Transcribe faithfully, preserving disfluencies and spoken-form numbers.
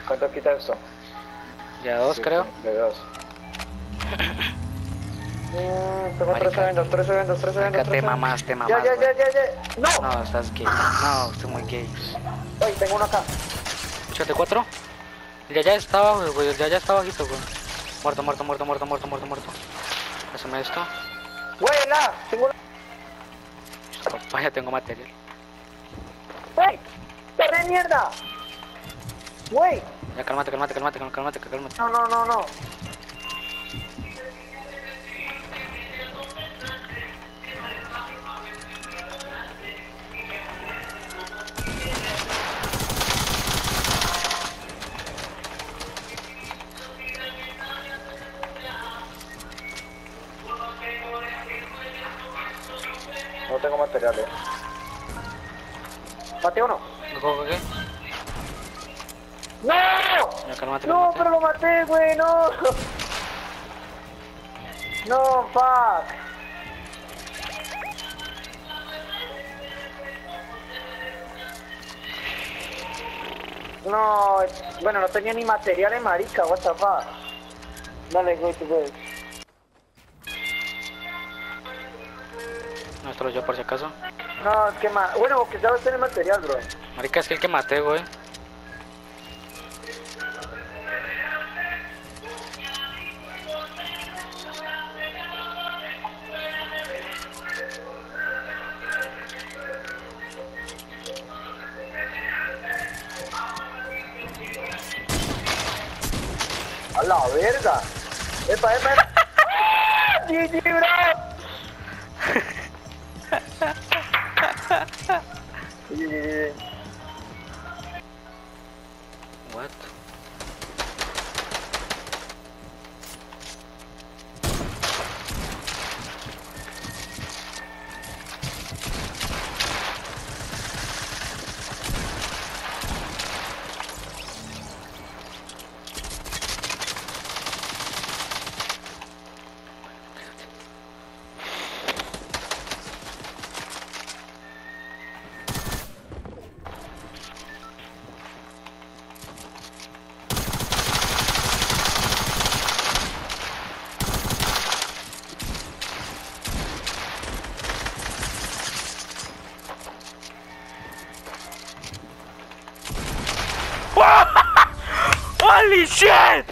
¿Cuánto quita esto? Ya dos, Sí, creo. De dos. Mm, tengo tres eventos, tres eventos, tres eventos, Marica, tres te eventos. mamás, te mamás, Ya, ya, güey. ya, ya, ya. ¡No! No, estás gay. No, estoy muy gay. Ay, tengo uno acá. Échate cuatro. Ya ya estaba, güey. Ya ya estaba bajito, güey. Muerto, muerto, muerto, muerto, muerto, muerto, muerto. Pásame esto. ¡Vuela! Tengo una... Papá, ya tengo material. ¡Wey! ¡Perre de mierda! ¡Wey! Ya, cálmate, cálmate, cálmate, cálmate, cálmate. No, no, no, no. No tengo materiales. Mate uno. ¿No juego qué? ¡No! Ya, cálmate, No, cálmate. pero lo maté, güey, no. No, fuck. No, bueno, no tenía ni materiales, marica, what the fuck. Dale, go to bed. No, esto lo llevo por si acaso. No, es que más. Bueno, que sabes tener material, bro. Marica, es que el que maté, güey. A la verga. Epa, epa, epa. G G, bro. G G. What? Holy shit!